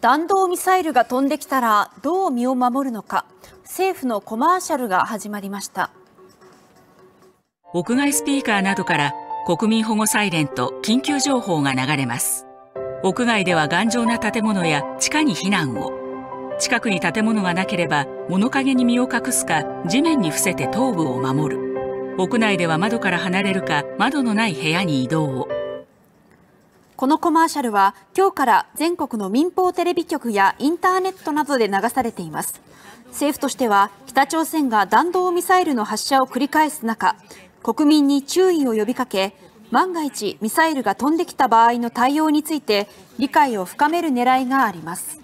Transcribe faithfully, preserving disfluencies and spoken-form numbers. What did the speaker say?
弾道ミサイルが飛んできたらどう身を守るのか、政府のコマーシャルが始まりました。 屋外スピーカーなどから国民保護サイレンと緊急情報が流れます。屋外では頑丈な建物や地下に避難を、近くに建物がなければ物陰に身を隠すか地面に伏せて頭部を守る。屋内では窓から離れるか窓のない部屋に移動を。 このコマーシャルは今日から全国の民放テレビ局やインターネットなどで流されています。政府としては北朝鮮が弾道ミサイルの発射を繰り返す中、国民に注意を呼びかけ、万が一ミサイルが飛んできた場合の対応について理解を深める狙いがあります。